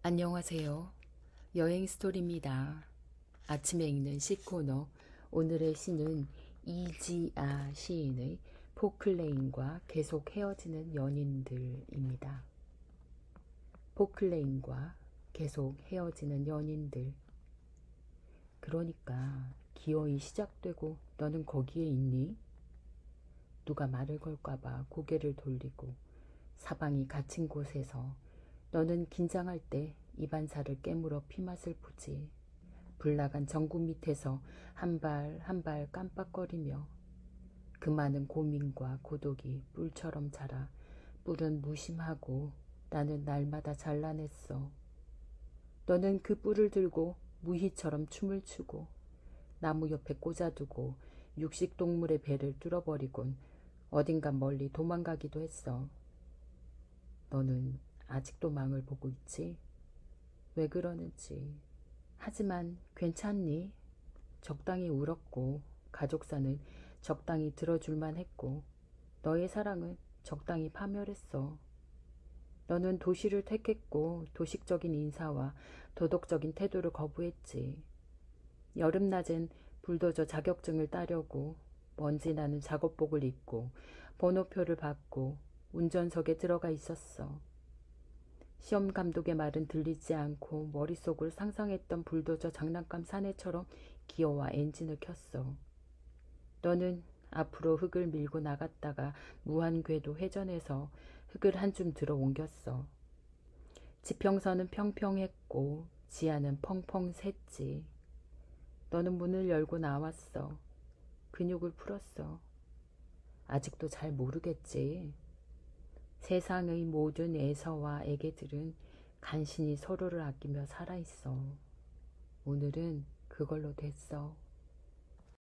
안녕하세요. 여행 스토리입니다. 아침에 읽는 시 코너. 오늘의 시는 이지아 시인의 포클레인과 계속 헤어지는 연인들입니다. 포클레인과 계속 헤어지는 연인들. 그러니까 기어이 시작되고 너는 거기에 있니? 누가 말을 걸까봐 고개를 돌리고 사방이 갇힌 곳에서 너는 긴장할 때 입안살을 깨물어 피맛을 보지. 불나간 전구 밑에서 한 발 한 발 깜빡거리며 그 많은 고민과 고독이 뿔처럼 자라. 뿔은 무심하고 나는 날마다 잘라냈어. 너는 그 뿔을 들고 무희처럼 춤을 추고 나무 옆에 꽂아두고 육식동물의 배를 뚫어버리곤 어딘가 멀리 도망가기도 했어. 너는 아직도 망을 보고 있지? 왜 그러는지. 하지만 괜찮니? 적당히 울었고 가족사는 적당히 들어줄만 했고 너의 사랑은 적당히 파멸했어. 너는 도시를 택했고 도식적인 인사와 도덕적인 태도를 거부했지. 여름낮엔 불도저 자격증을 따려고 먼지 나는 작업복을 입고 번호표를 받고 운전석에 들어가 있었어. 시험 감독의 말은 들리지 않고 머릿속을 상상했던 불도저 장난감 사내처럼 기어와 엔진을 켰어. 너는 앞으로 흙을 밀고 나갔다가 무한궤도 회전해서 흙을 한 줌 들어 옮겼어. 지평선은 평평했고 지하는 펑펑 샜지. 너는 문을 열고 나왔어. 근육을 풀었어. 아직도 잘 모르겠지. 세상의 모든 애서와 애개들은 간신히 서로를 아끼며 살아있어. 오늘은 그걸로 됐어.